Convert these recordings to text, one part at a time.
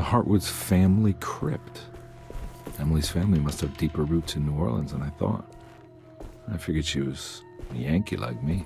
Hartwood's family crypt. Emily's family must have deeper roots in New Orleans than I thought. I figured she was a Yankee like me.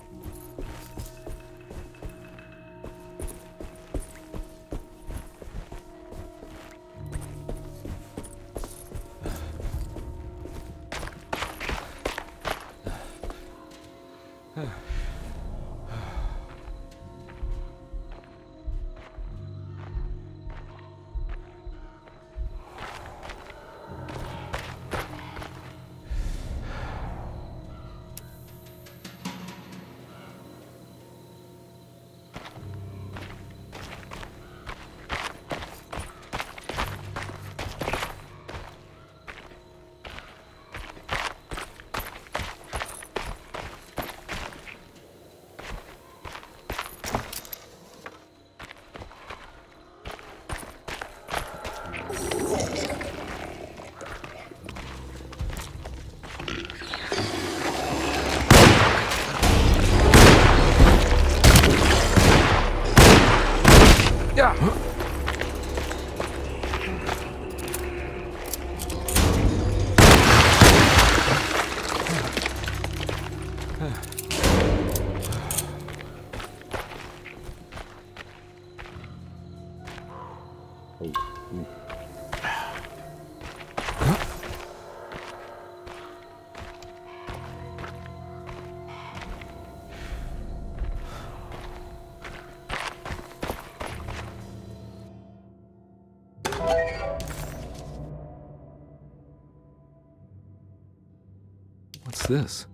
What's this?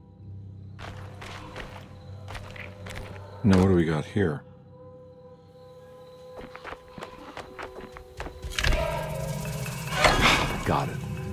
Now, what do we got here? Got it.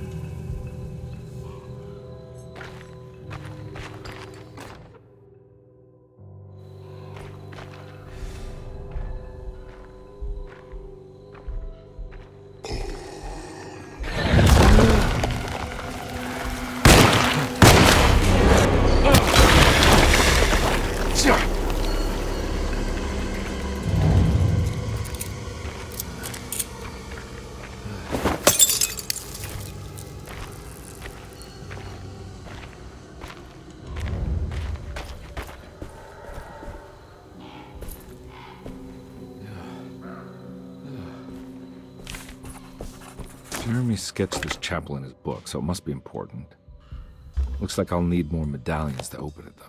Jeremy sketched this chapel in his book, so it must be important. Looks like I'll need more medallions to open it, though.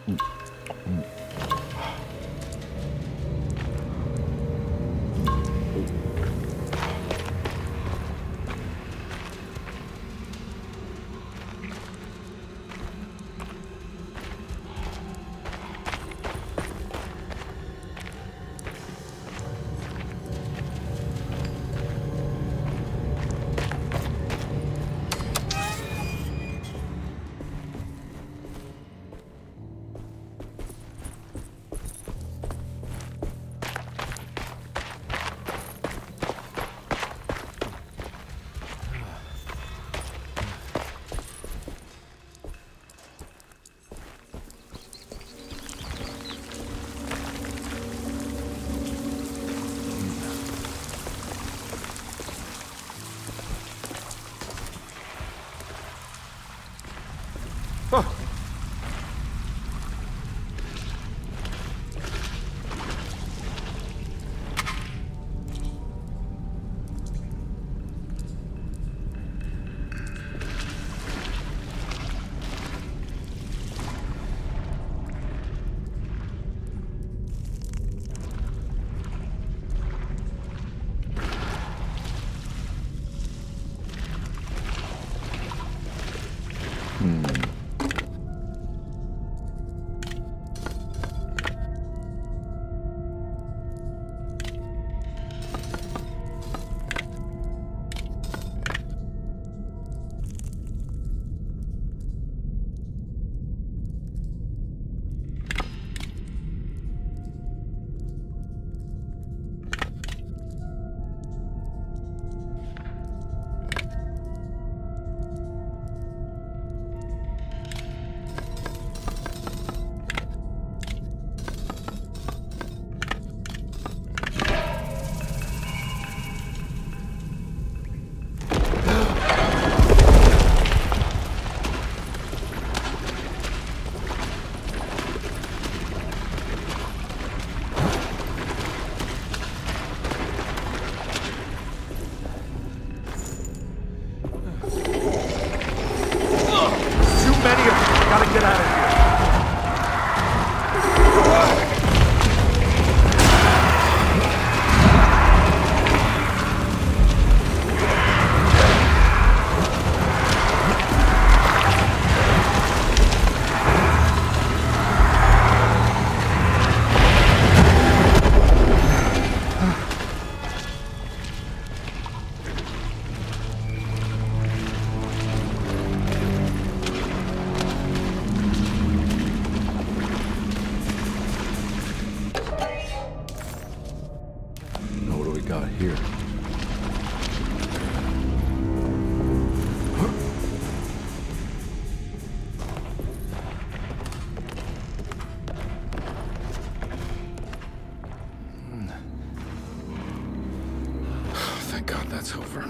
here. Thank God that's over.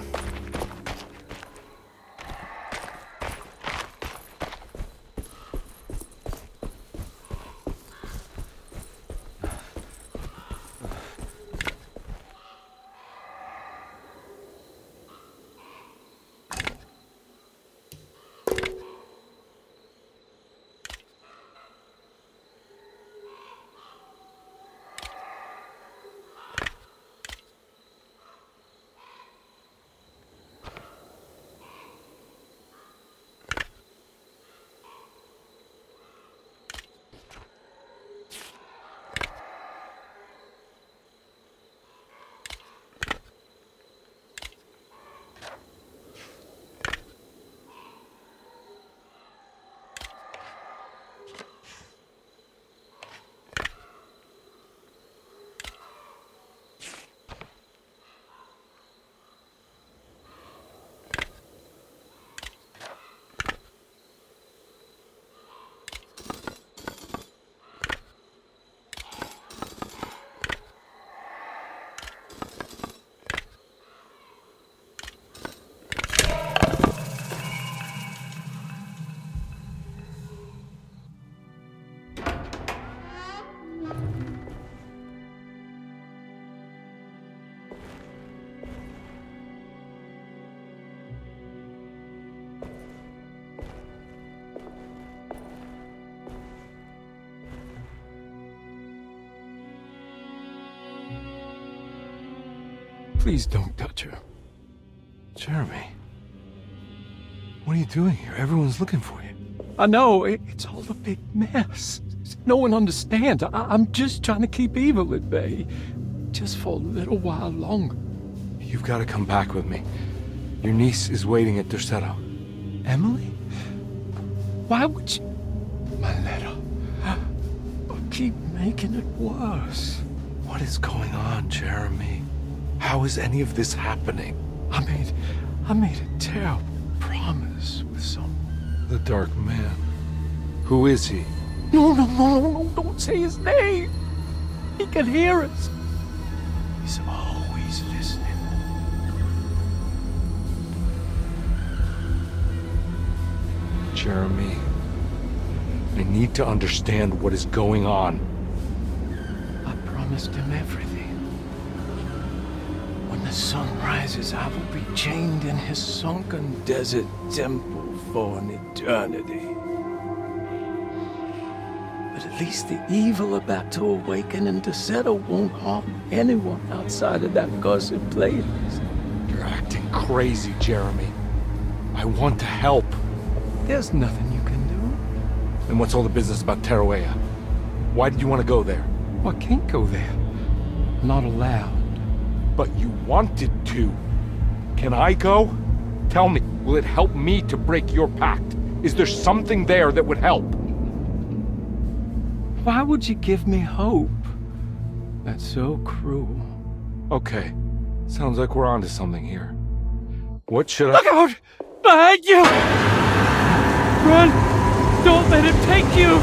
Please don't touch her. Jeremy, what are you doing here? Everyone's looking for you. I know, it's all a big mess. No one understands. I'm just trying to keep evil at bay. Just for a little while longer. You've got to come back with me. Your niece is waiting at Derceto. Emily? Why would you... My letter. Keep making it worse. What is going on, Jeremy? How is any of this happening? I made a terrible promise with someone. The Dark Man. Who is he? No, don't say his name. He can hear us. He's always listening. Jeremy, I need to understand what is going on. I promised him everything. When the sun rises, I will be chained in his sunken desert temple for an eternity. But at least the evil about to awaken in Derceto won't harm anyone outside of that cursed place. You're acting crazy, Jeremy. I want to help. There's nothing you can do. Then what's all the business about Teruea? Why did you want to go there? Well, I can't go there. Not allowed. But you wanted to. Can I go? Tell me, will it help me to break your pact? Is there something there that would help? Why would you give me hope? That's so cruel. Okay. Sounds like we're onto something here. What should I— Look out! Behind you! Run! Don't let him take you!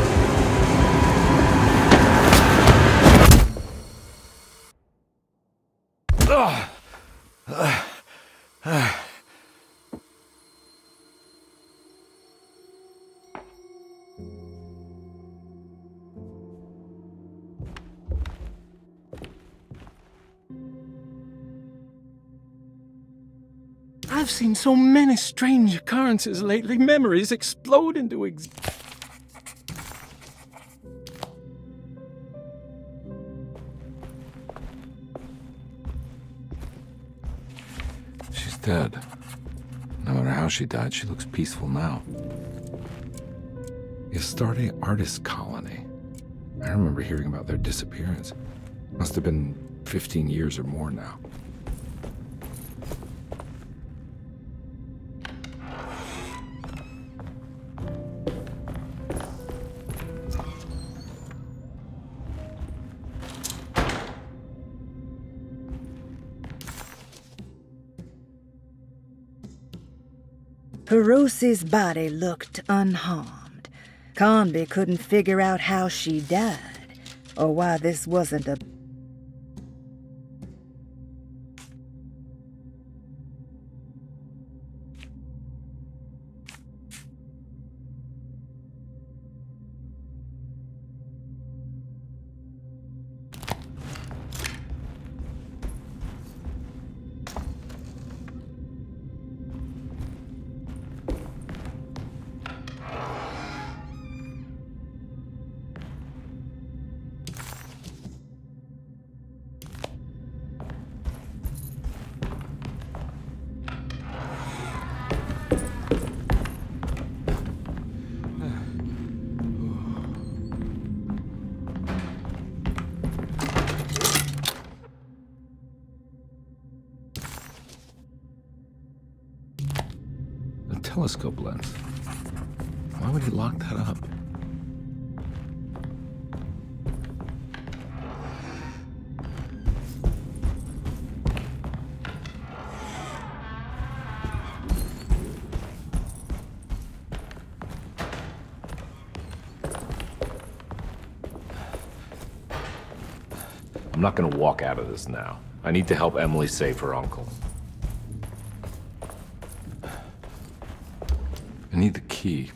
I've seen so many strange occurrences lately. Memories explode into She's dead. No matter how she died, she looks peaceful now. The Astarte Artist Colony. I remember hearing about their disappearance. Must have been 15 years or more now. Perosi's body looked unharmed. Carnby couldn't figure out how she died, or why this wasn't a... Telescope lens. Why would he lock that up? I'm not gonna walk out of this now. I need to help Emily save her uncle. I need the key.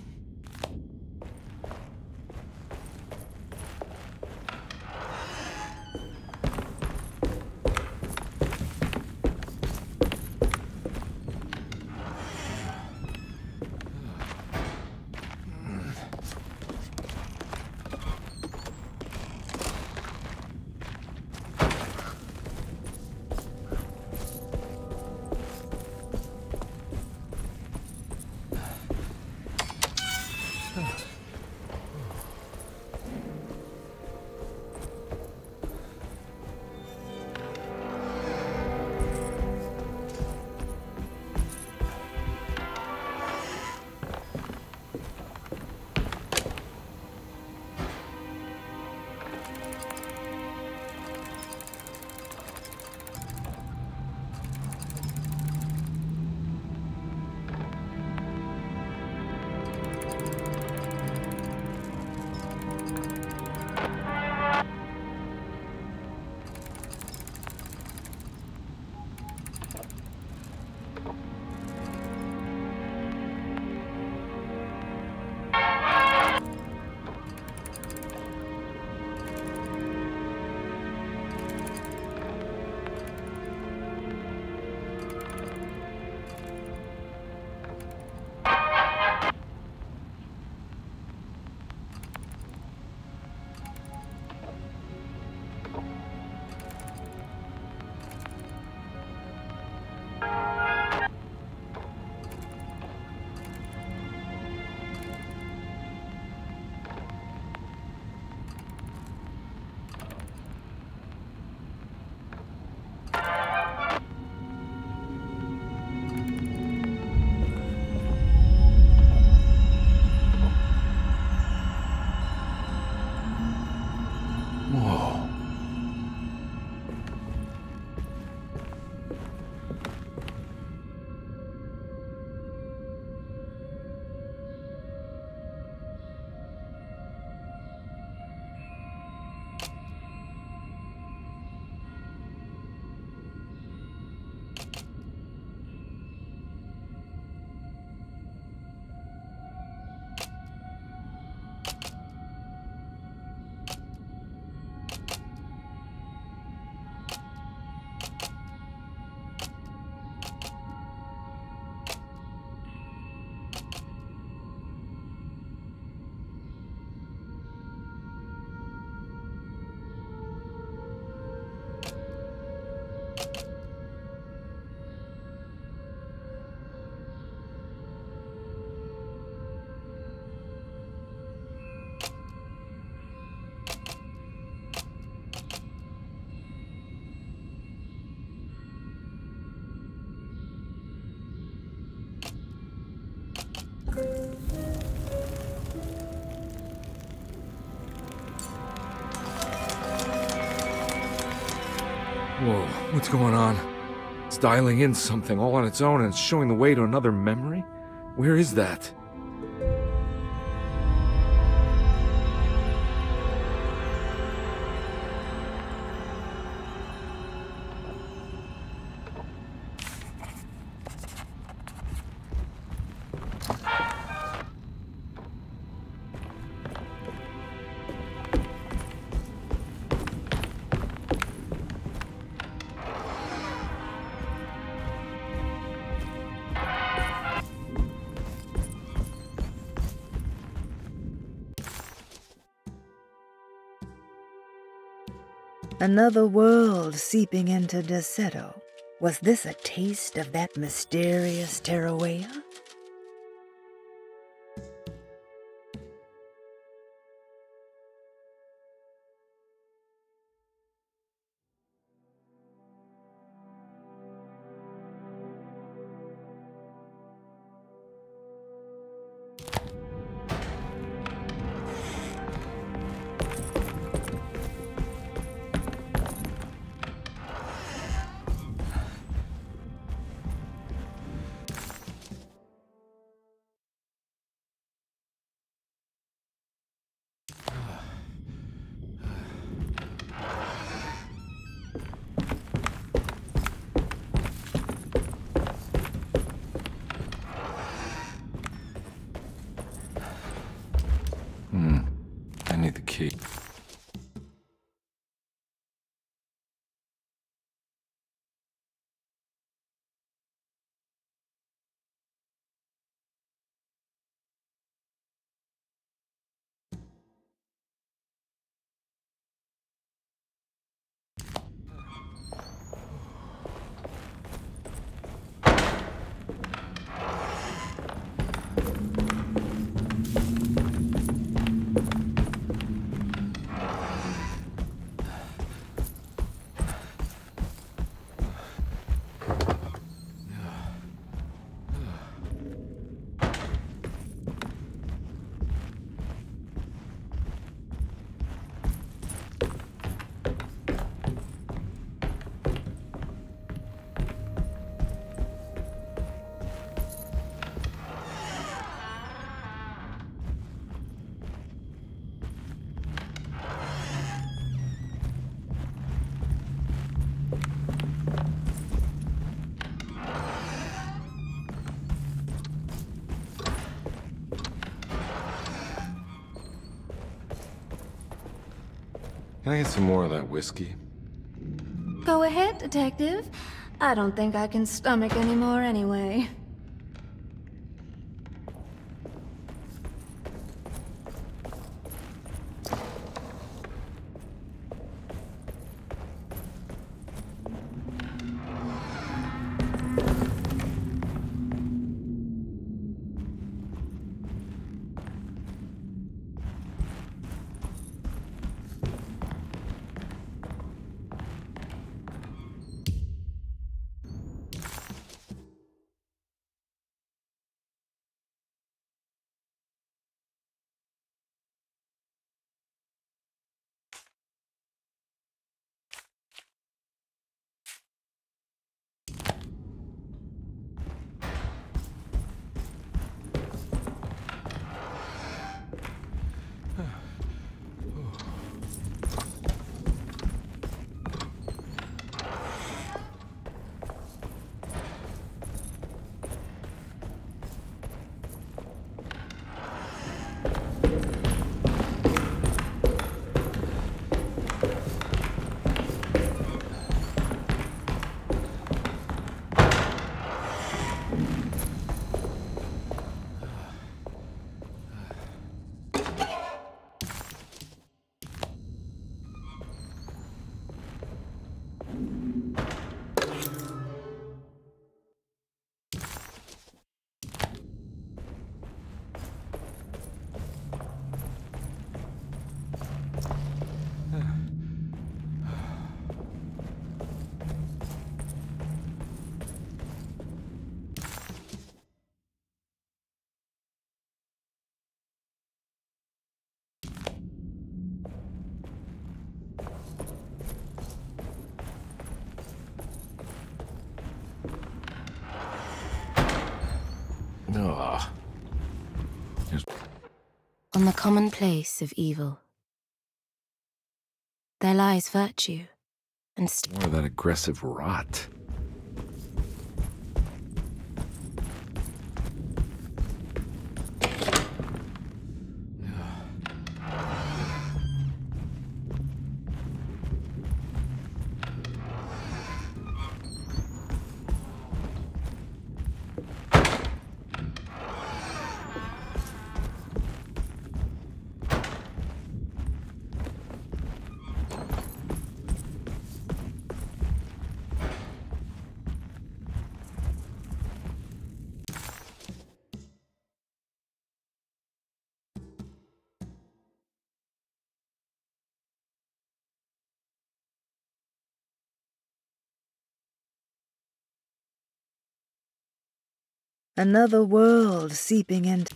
Whoa, what's going on? It's dialing in something all on its own and it's showing the way to another memory? Where is that? Another world seeping into Derceto. Was this a taste of that mysterious terraway? I need the key. Can I get some more of that whiskey? Go ahead, Detective. I don't think I can stomach anymore anyway. Ugh. On the commonplace of evil, there lies virtue, and More of that aggressive rot. Another world seeping into...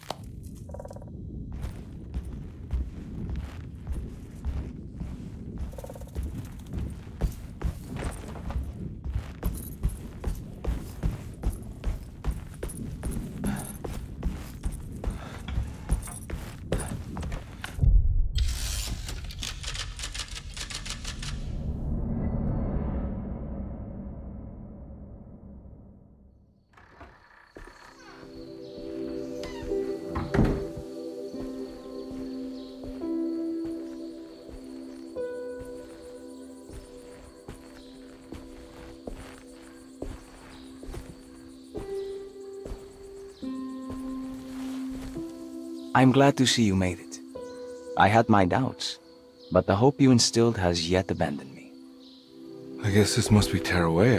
I'm glad to see you made it. I had my doubts, but the hope you instilled has yet abandoned me. I guess this must be Tarawea.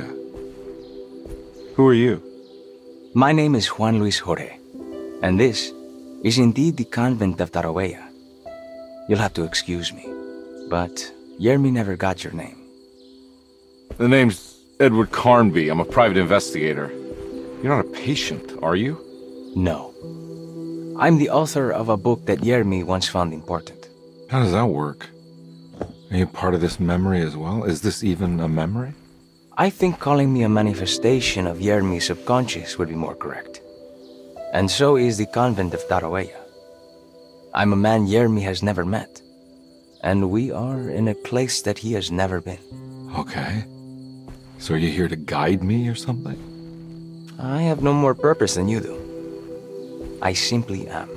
Who are you? My name is Juan Luis Jorge, and this is indeed the convent of Tarawea. You'll have to excuse me, but Jeremy never got your name. The name's Edward Carnby. I'm a private investigator. You're not a patient, are you? No. I'm the author of a book that Jeremy once found important. How does that work? Are you part of this memory as well? Is this even a memory? I think calling me a manifestation of Jeremy's subconscious would be more correct. And so is the convent of Tarawea. I'm a man Jeremy has never met, and we are in a place that he has never been. Okay. So are you here to guide me or something? I have no more purpose than you do. I simply am.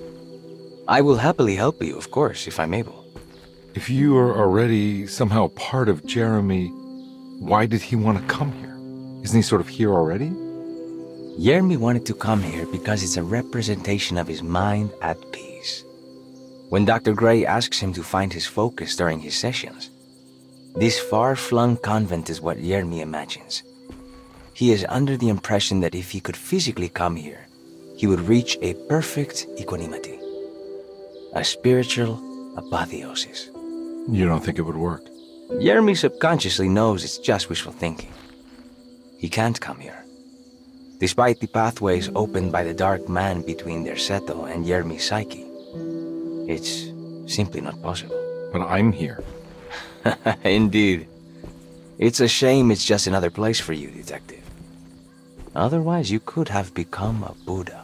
I will happily help you, of course, if I'm able. If you are already somehow part of Jeremy, why did he want to come here? Isn't he sort of here already? Jeremy wanted to come here because it's a representation of his mind at peace. When Dr. Gray asks him to find his focus during his sessions, this far-flung convent is what Jeremy imagines. He is under the impression that if he could physically come here, he would reach a perfect equanimity, a spiritual apotheosis. You don't think it would work? Jeremy subconsciously knows it's just wishful thinking. He can't come here. Despite the pathways opened by the dark man between Derceto and Jeremy's psyche, it's simply not possible. But I'm here. Indeed. It's a shame it's just another place for you, Detective. Otherwise, you could have become a Buddha.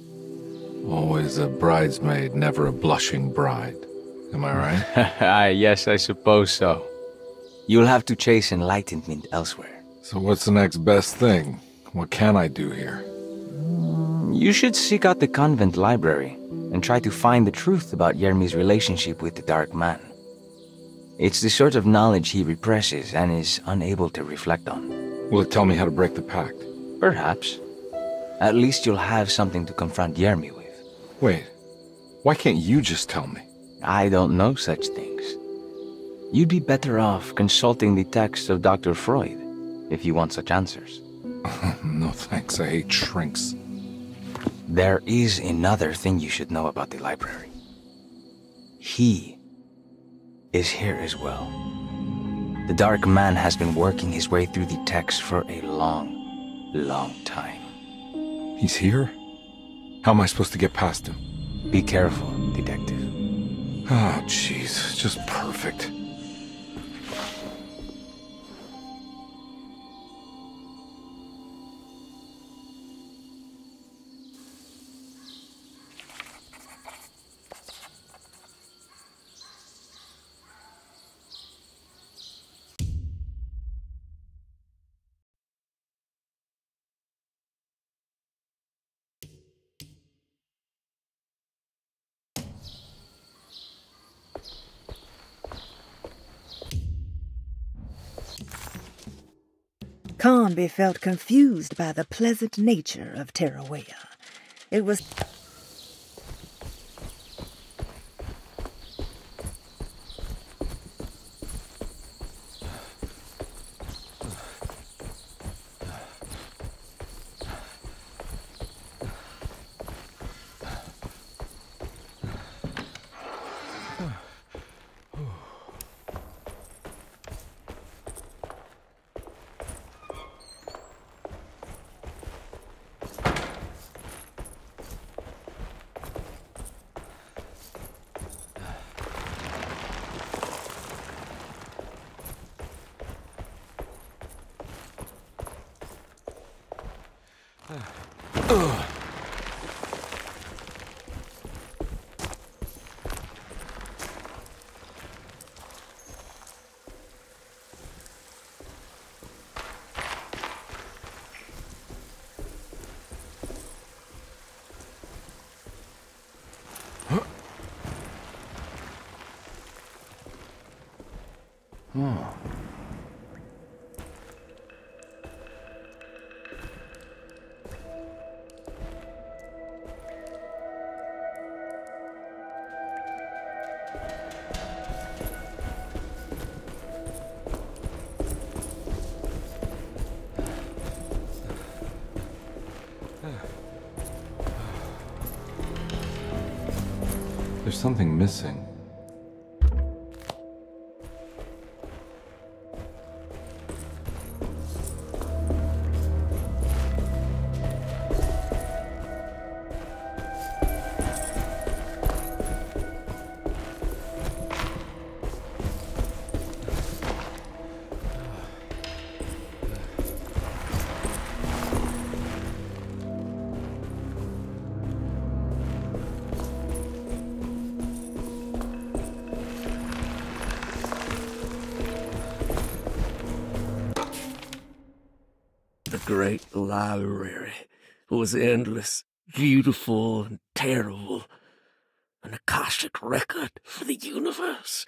Always a bridesmaid, never a blushing bride. Am I right? Yes, I suppose so. You'll have to chase enlightenment elsewhere. So what's the next best thing? What can I do here? You should seek out the convent library and try to find the truth about Jeremy's relationship with the Dark Man. It's the sort of knowledge he represses and is unable to reflect on. Will it tell me how to break the pact? Perhaps. At least you'll have something to confront Jeremy with. Wait, why can't you just tell me? I don't know such things. You'd be better off consulting the text of Dr. Freud if you want such answers. No thanks, I hate shrinks. There is another thing you should know about the library. He is here as well. The Dark Man has been working his way through the text for a long time. He's here? How am I supposed to get past him? Be careful, Detective. Oh, jeez, just perfect. Carnby felt confused by the pleasant nature of Terrawea. It was... There's something missing. The great library was endless, beautiful, and terrible. An Akashic record for the universe.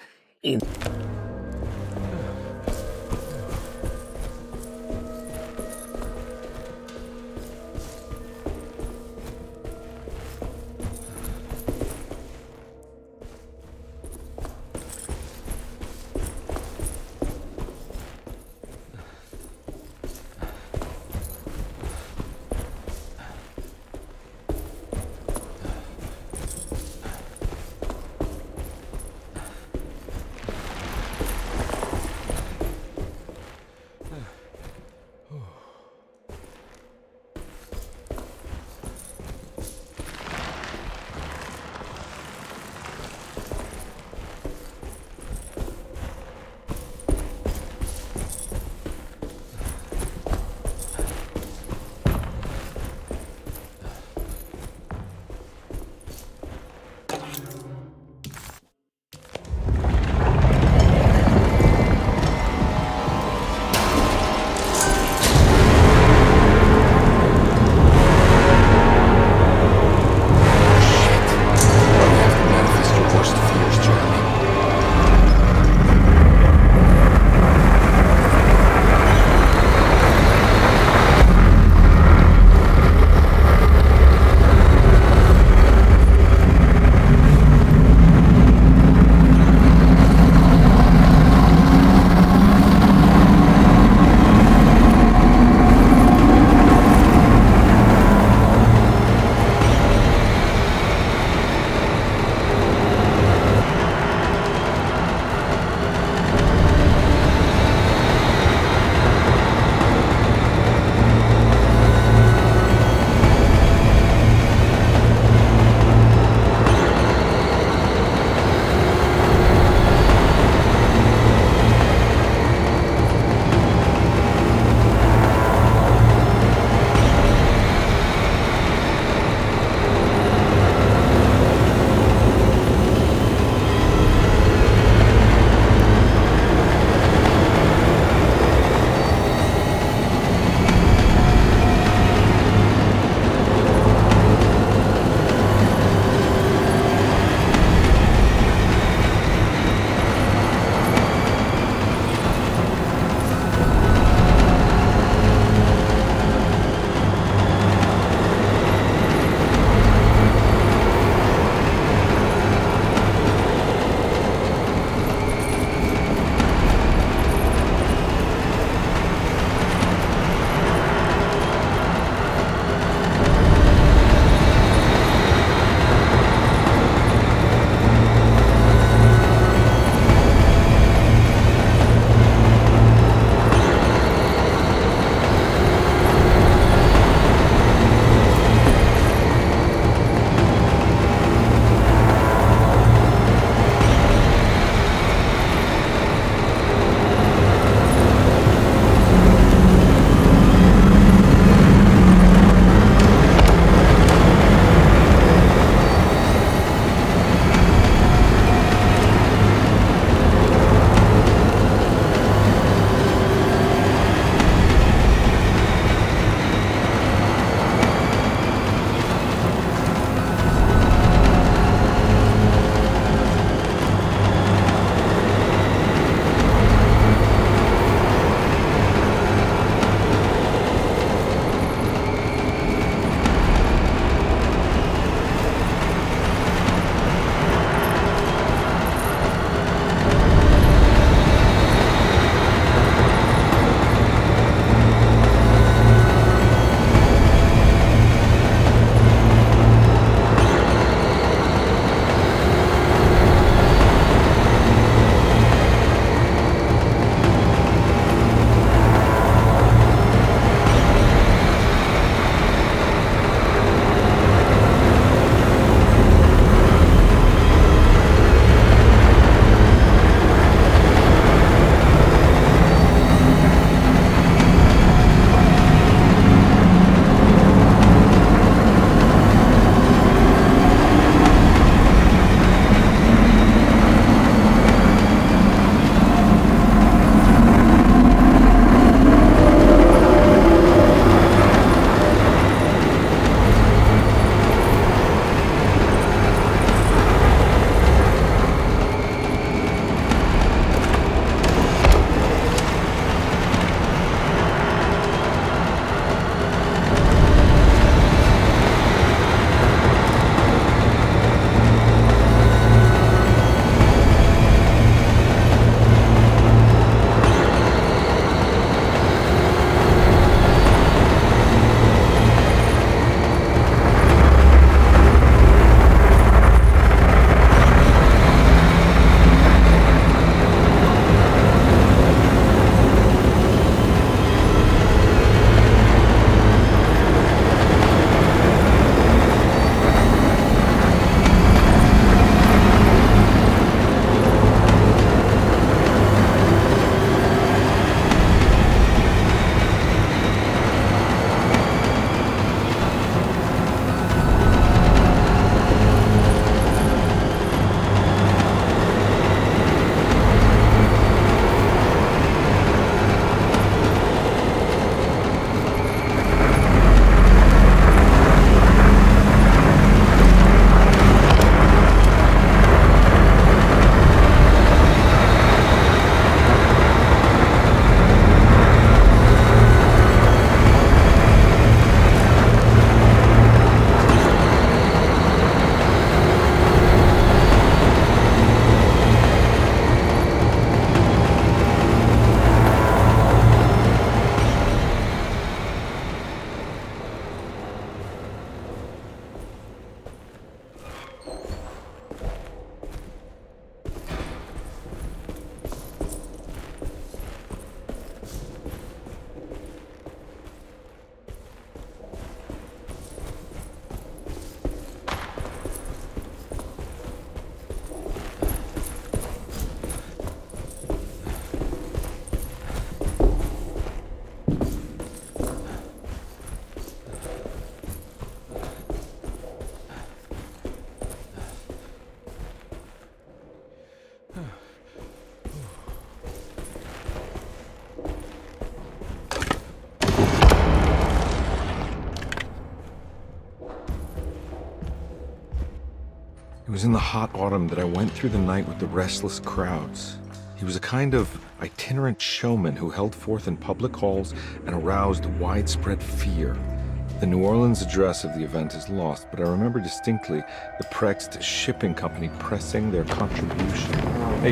was in the hot autumn that I went through the night with the restless crowds. He was a kind of itinerant showman who held forth in public halls and aroused widespread fear. The New Orleans address of the event is lost, but I remember distinctly the Prext Shipping Company pressing their contribution. Hey.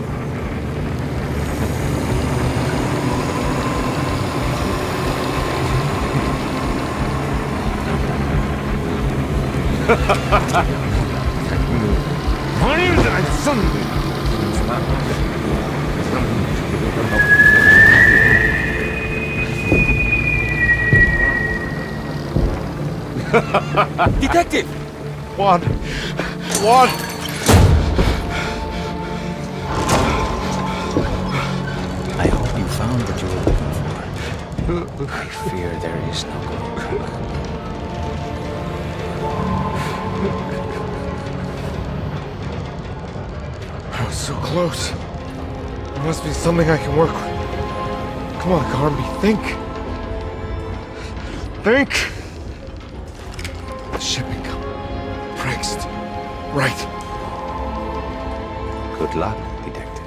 Detective! What? I hope you found what you were looking for. I fear there is no going back. I was so close. There must be something I can work with. Come on, Carnby, think. Think! The shipping company. Prext. Right. Good luck, detective.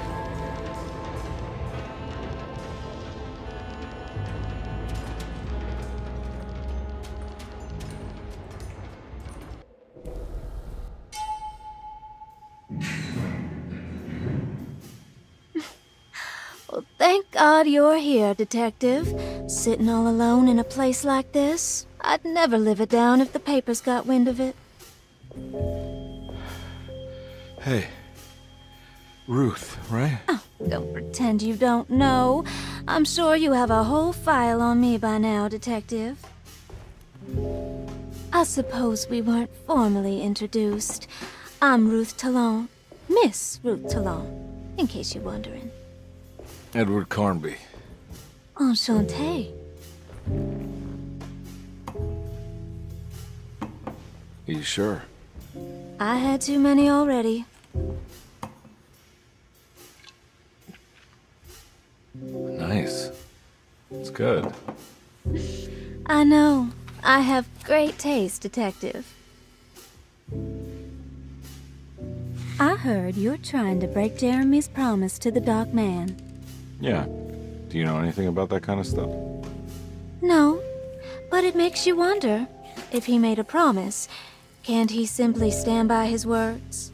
Well, thank God you're here, Detective. Sitting all alone in a place like this. I'd never live it down if the papers got wind of it. Hey. Ruth, right? Oh, don't pretend you don't know. I'm sure you have a whole file on me by now, Detective. I suppose we weren't formally introduced. I'm Ruth Talon. Miss Ruth Talon, in case you're wondering. Edward Carnby. Enchanté. Are you sure? I had too many already. Nice. It's good. I know. I have great taste, Detective. I heard you're trying to break Jeremy's promise to the Dark Man. Yeah. Do you know anything about that kind of stuff? No, but it makes you wonder. If he made a promise, can't he simply stand by his words?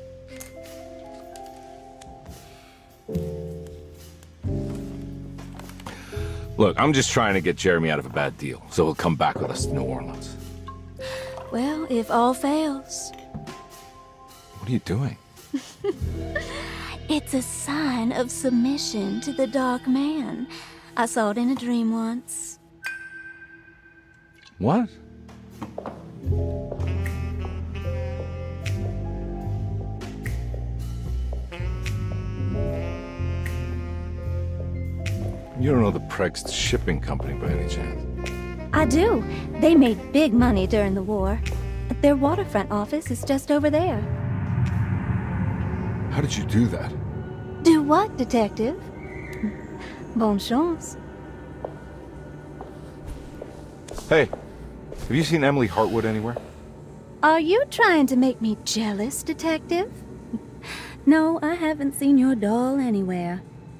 Look, I'm just trying to get Jeremy out of a bad deal, so he'll come back with us to New Orleans. Well, if all fails. What are you doing? It's a sign of submission to the Dark Man. I saw it in a dream once. What? You don't know the Prext Shipping Company by any chance? I do. They made big money during the war. Their waterfront office is just over there. How did you do that? Do what, Detective? Bonne chance. Hey, have you seen Emily Hartwood anywhere? Are you trying to make me jealous, Detective? No, I haven't seen your doll anywhere.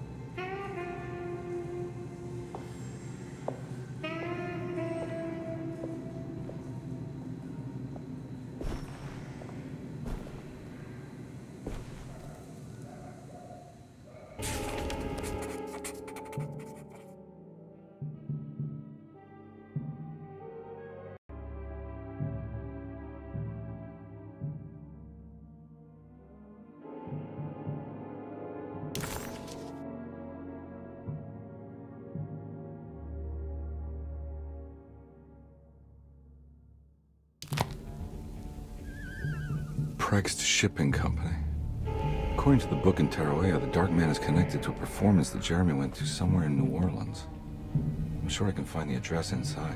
Prext Shipping Company. According to the book in Tarawea, the Dark Man is connected to a performance that Jeremy went to somewhere in New Orleans. I'm sure I can find the address inside.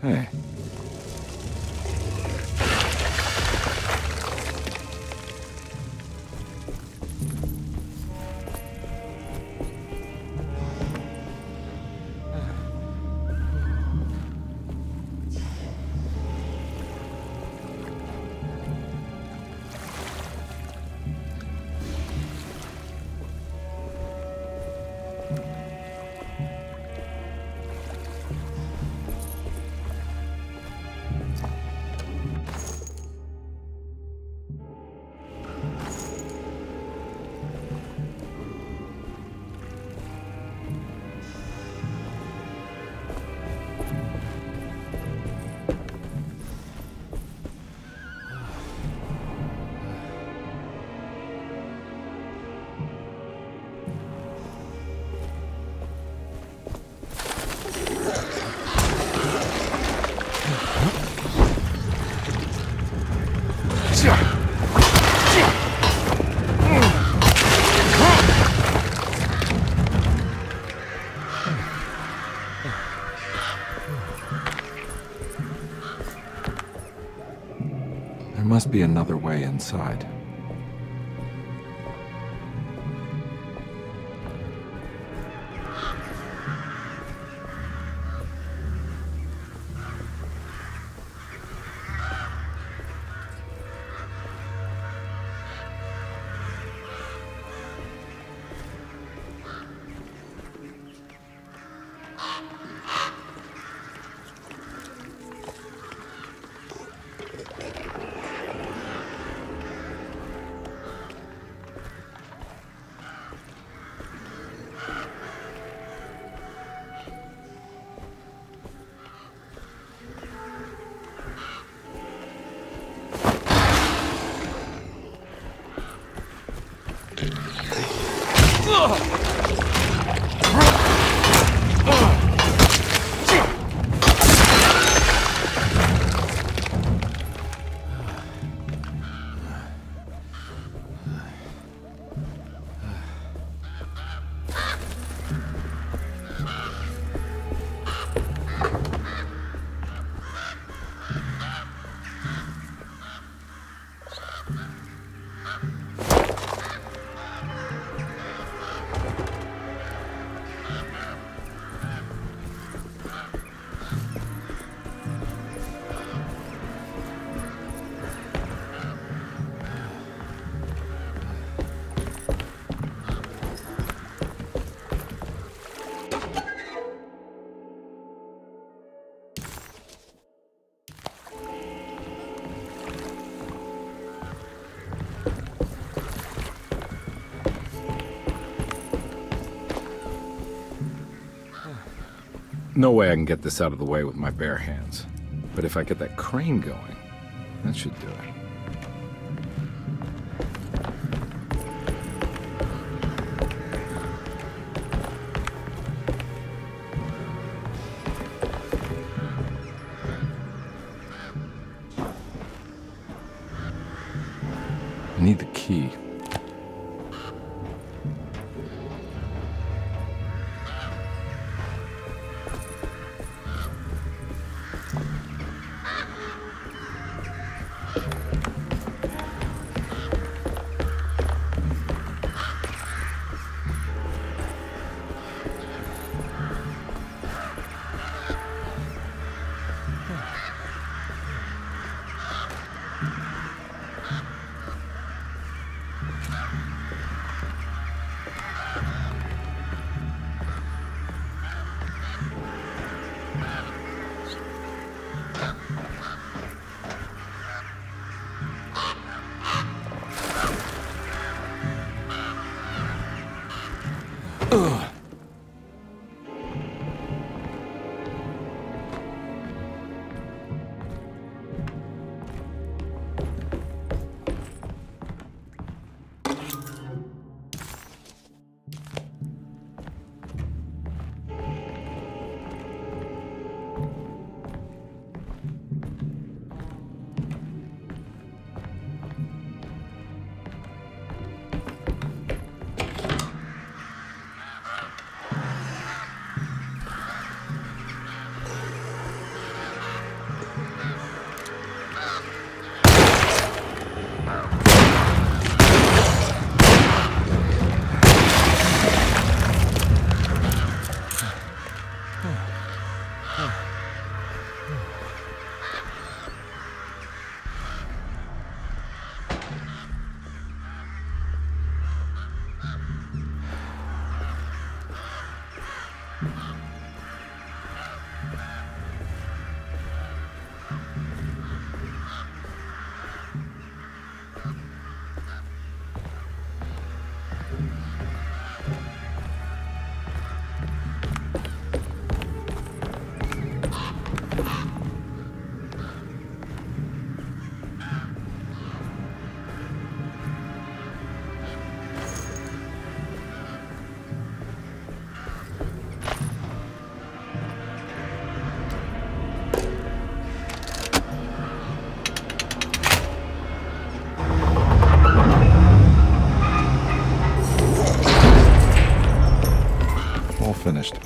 Hey. There must be another way inside. No way I can get this out of the way with my bare hands. But if I get that crane going, that should do it. I need the key. finished.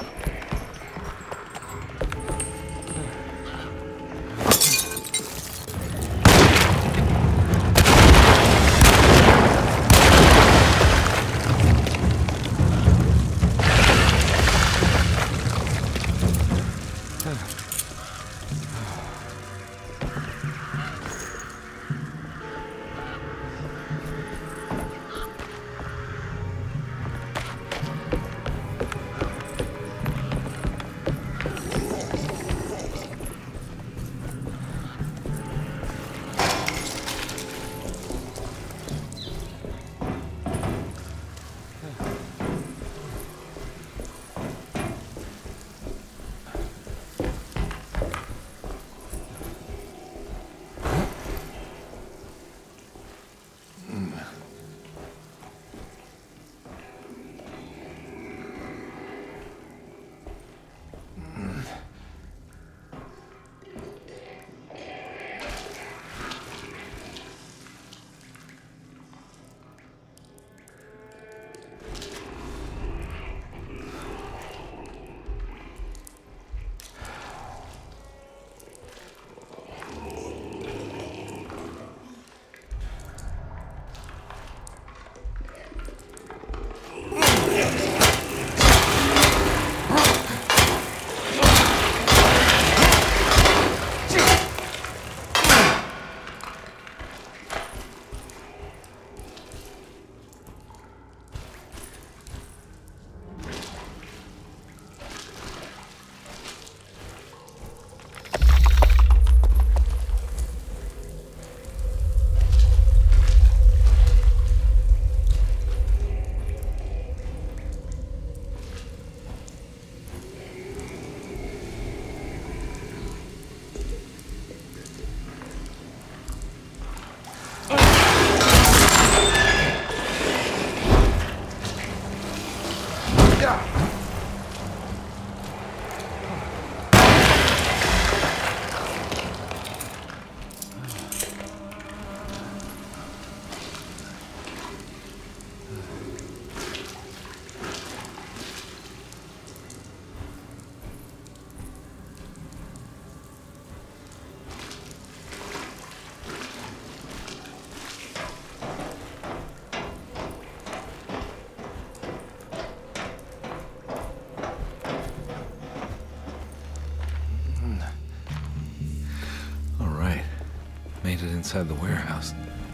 Made it inside the warehouse.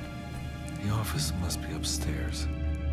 The office must be upstairs.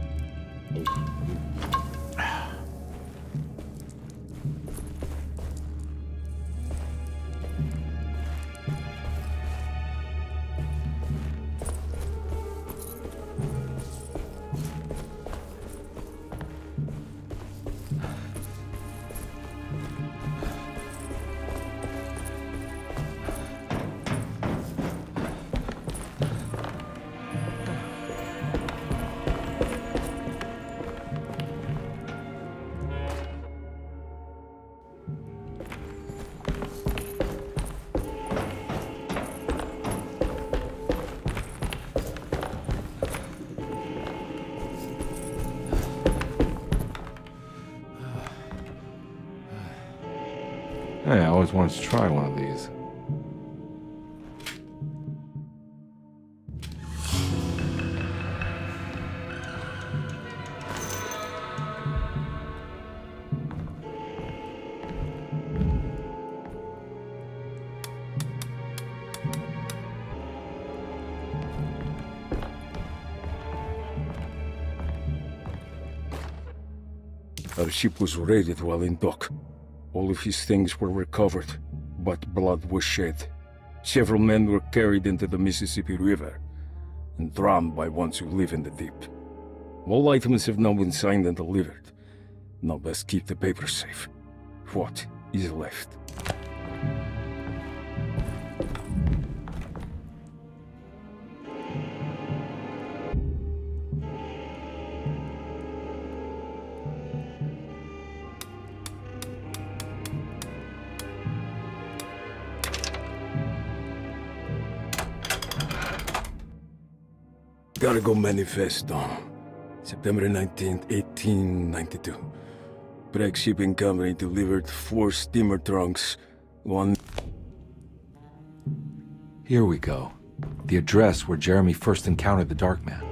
Hey, I always wanted to try one of these. Our ship was raided while in dock. All of his things were recovered, but blood was shed. Several men were carried into the Mississippi River and drowned by ones who live in the deep. All items have now been signed and delivered. Now best keep the papers safe. What is left? Cargo Manifesto, September 19th, 1892. Break shipping company delivered 4 steamer trunks. One... Here we go. The address where Jeremy first encountered the Dark Man.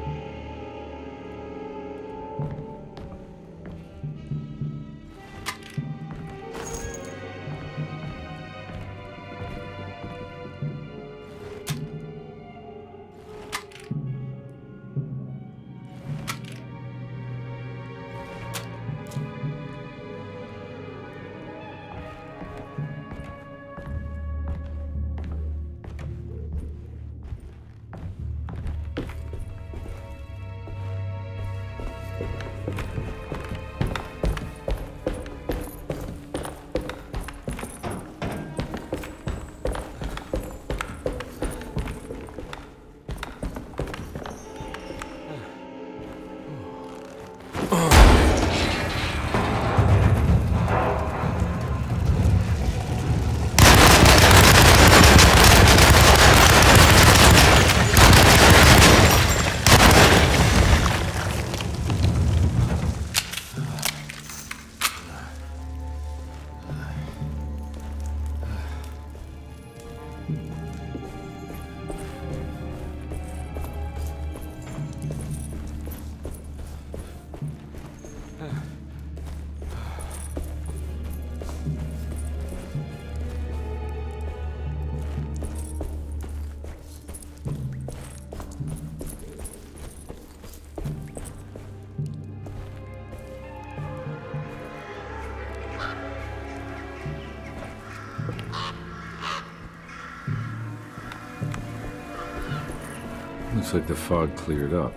Looks like the fog cleared up.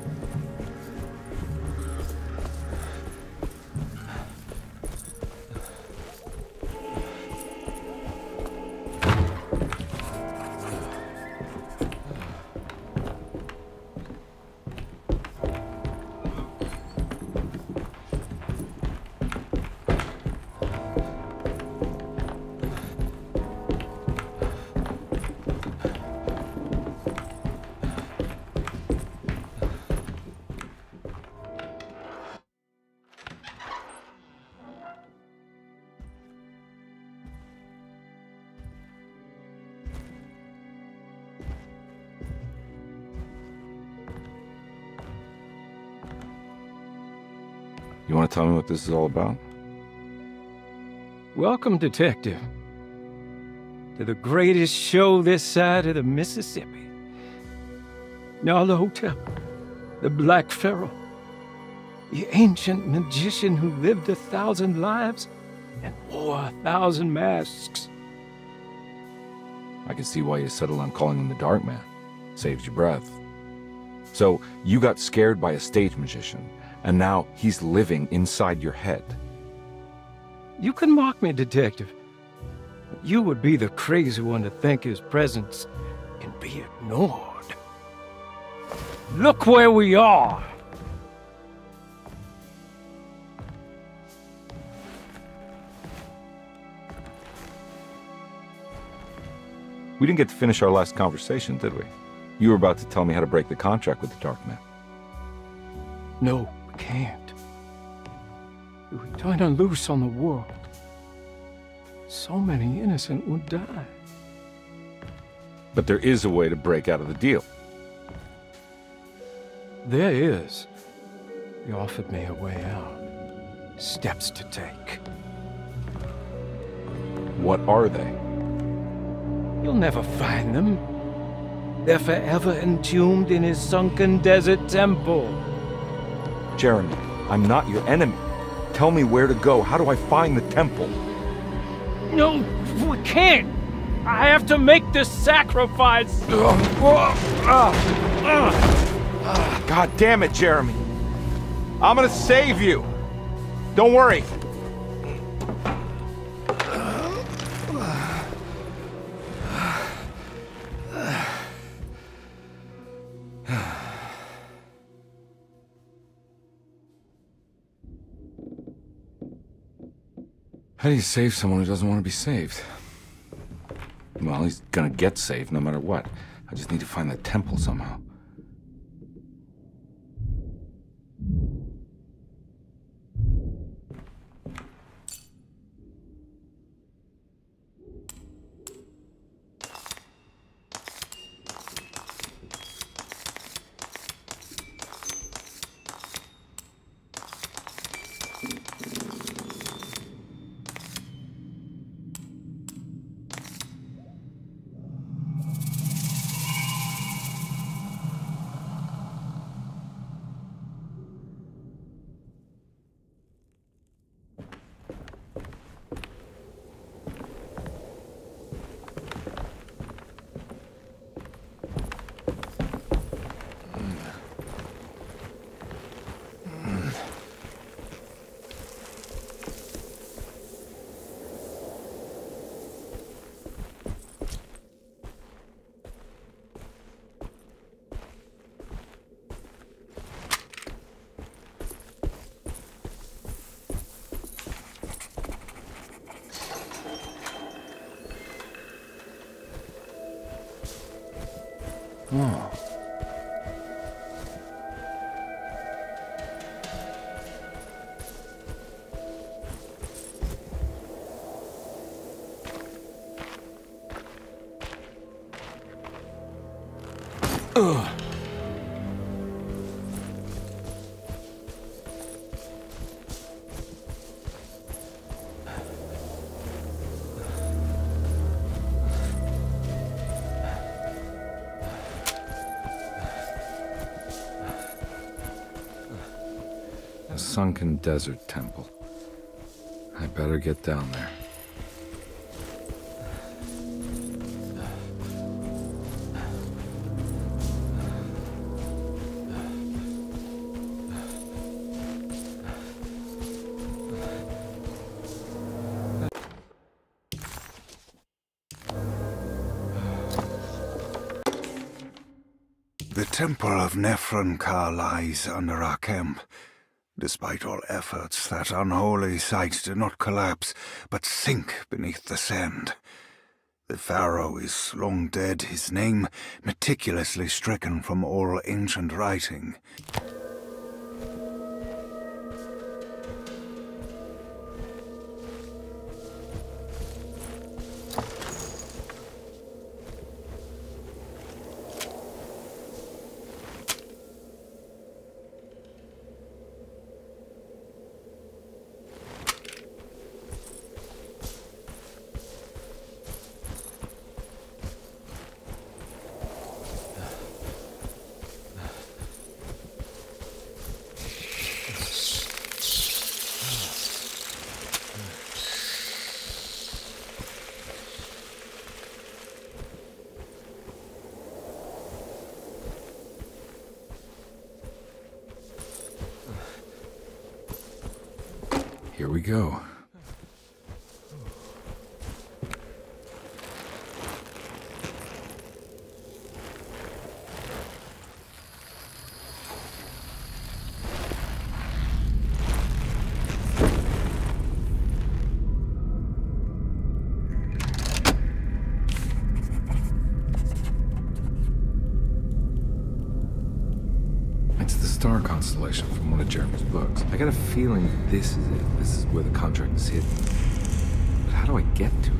You want to tell me what this is all about? Welcome, Detective, to the greatest show this side of the Mississippi. Now the hotel, the Black Pharaoh, the ancient magician who lived 1,000 lives and wore 1,000 masks. I can see why you settled on calling him the Dark Man. Saves your breath. So, you got scared by a stage magician, and now he's living inside your head. You can mock me, Detective, but you would be the crazy one to think his presence can be ignored. Look where we are! We didn't get to finish our last conversation, did we? You were about to tell me how to break the contract with the Dark Man. No, we can't. We would turn him loose on the world. So many innocent would die. But there is a way to break out of the deal. There is. He offered me a way out. Steps to take. What are they? You'll never find them. They're forever entombed in his sunken desert temple. Jeremy, I'm not your enemy. Tell me where to go. How do I find the temple? No, we can't. I have to make this sacrifice. God damn it, Jeremy. I'm gonna save you. Don't worry. How do you save someone who doesn't want to be saved? Well, he's gonna get saved no matter what. I just need to find the temple somehow. Oh. A sunken desert temple. I better get down there. The Temple of Nephron-Ka lies under our camp. Despite all efforts, that unholy site did not collapse, but sink beneath the sand. The pharaoh is long dead, his name meticulously stricken from all ancient writing. Here we go. It's the star constellation from one of Jeremy's books. I got a feeling this is it. This is where the contract is hidden. But how do I get to it?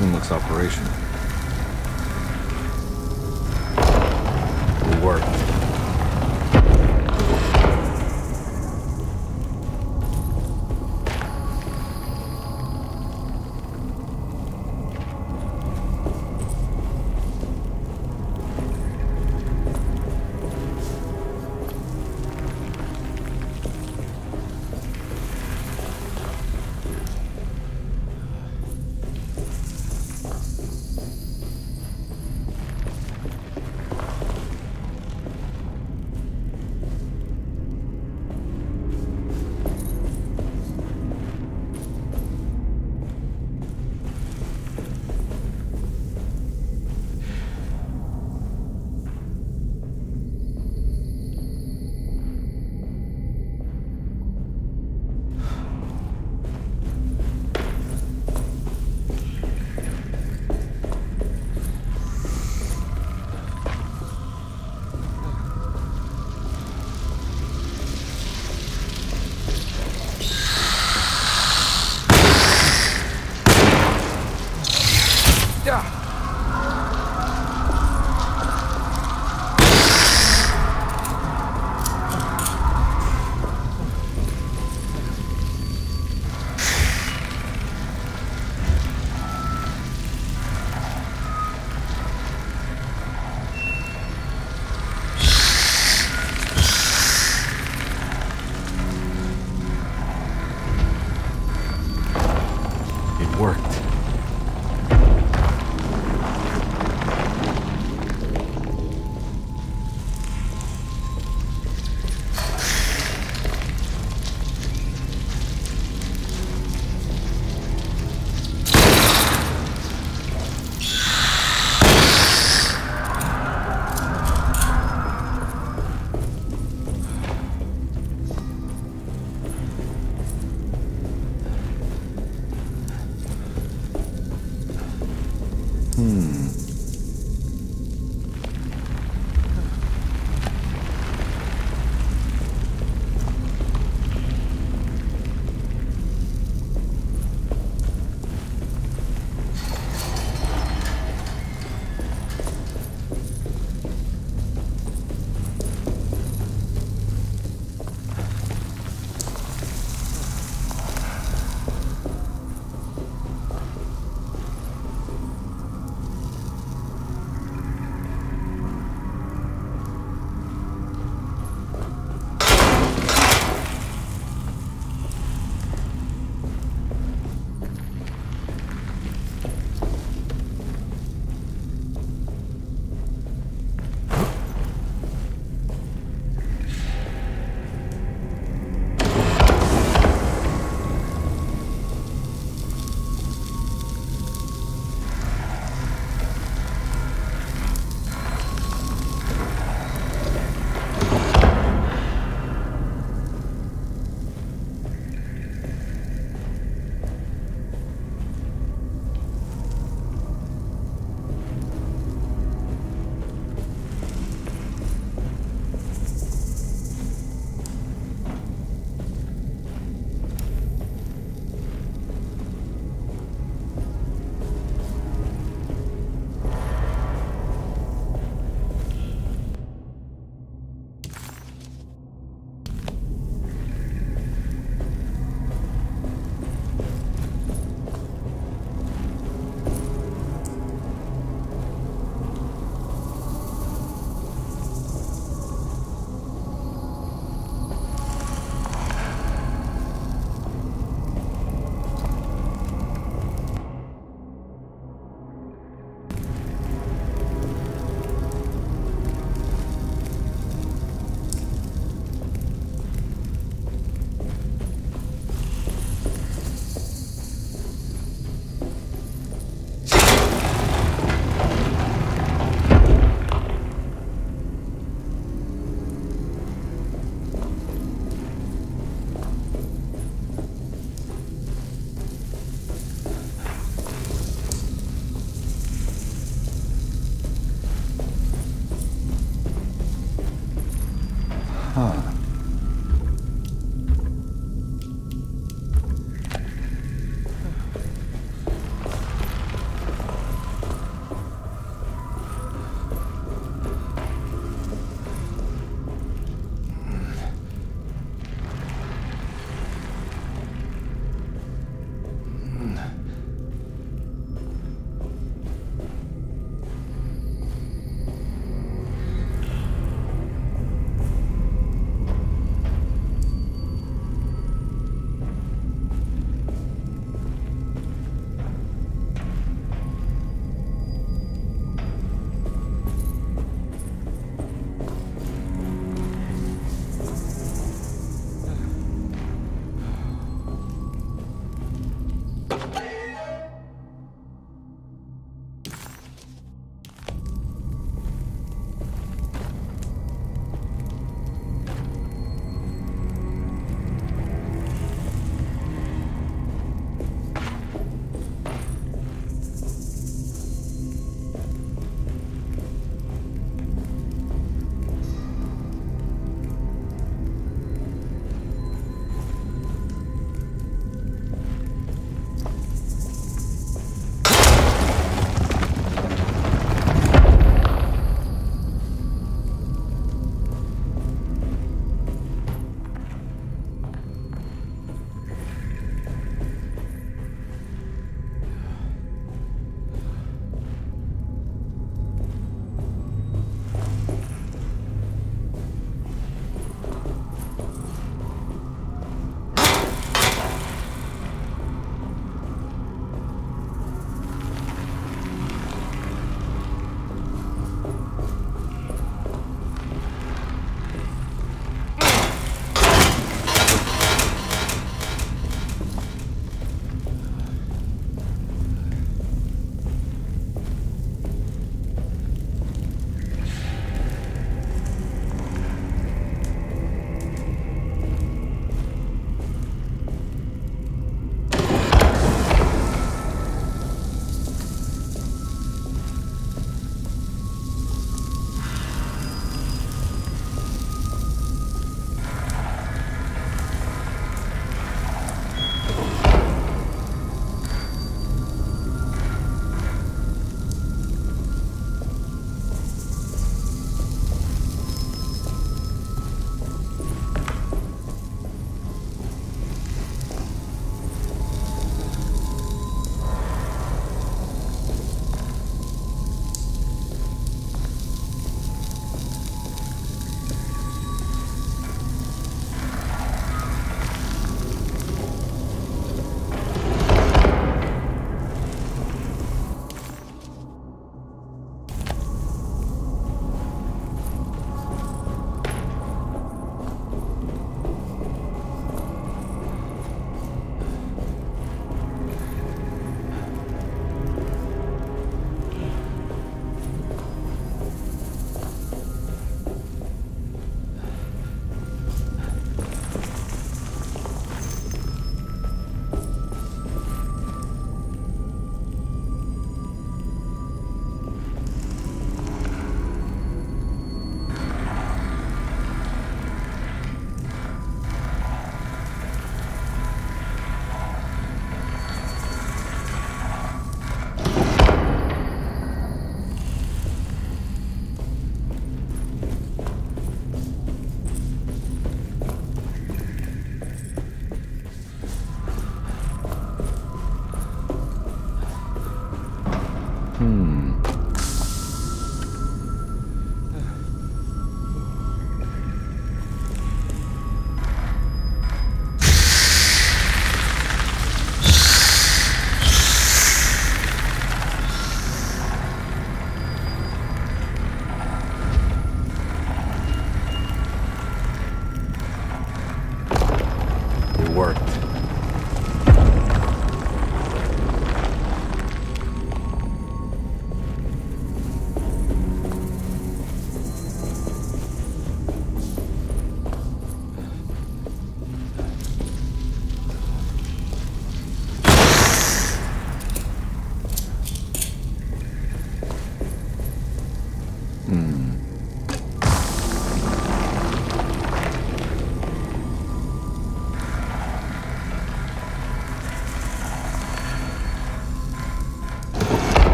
one looks operational. It worked.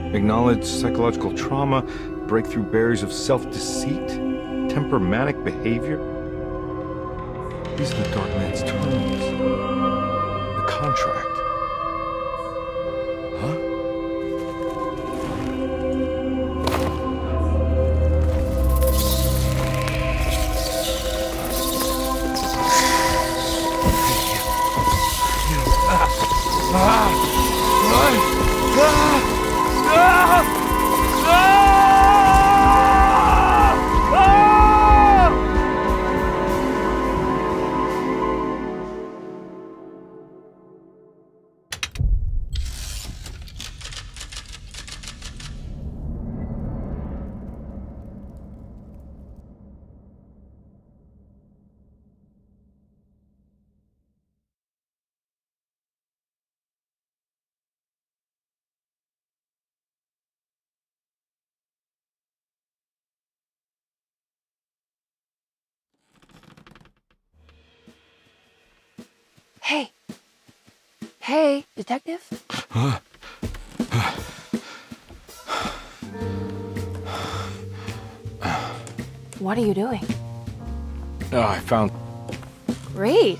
Acknowledge psychological trauma, break through barriers of self-deceit, temper manic behavior. These are the Dark Man's terms. The contract. Huh? Hey. Hey, detective? What are you doing? Oh, I found... Great.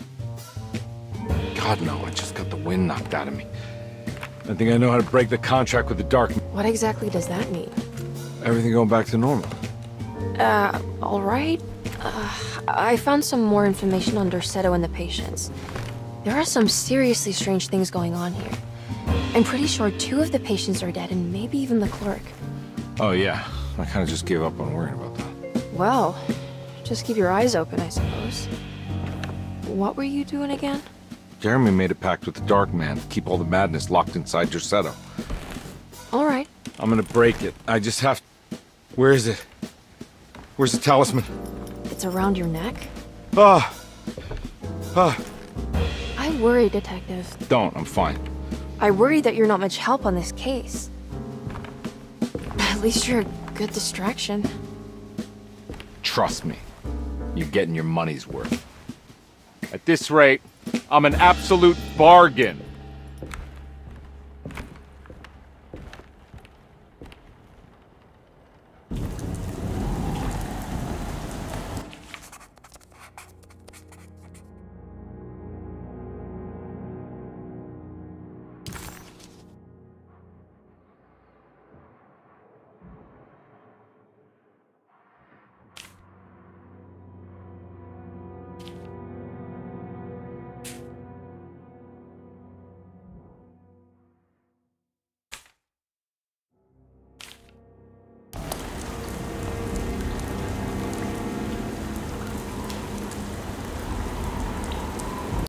God, no, I just got the wind knocked out of me. I think I know how to break the contract with the Dark. What exactly does that mean? Everything going back to normal. All right. I found some more information on Derceto and the patients. There are some seriously strange things going on here. I'm pretty sure 2 of the patients are dead, and maybe even the clerk. Oh, yeah. I kind of just gave up on worrying about that. Well, just keep your eyes open, I suppose. What were you doing again? Jeremy made a pact with the Dark Man to keep all the madness locked inside Derceto. All right. I'm gonna break it. I just have... Where is it? Where's the talisman? It's around your neck? Ah! I worry, Detective. Don't, I'm fine. I worry that you're not much help on this case. At least you're a good distraction. Trust me. You're getting your money's worth. At this rate, I'm an absolute bargain.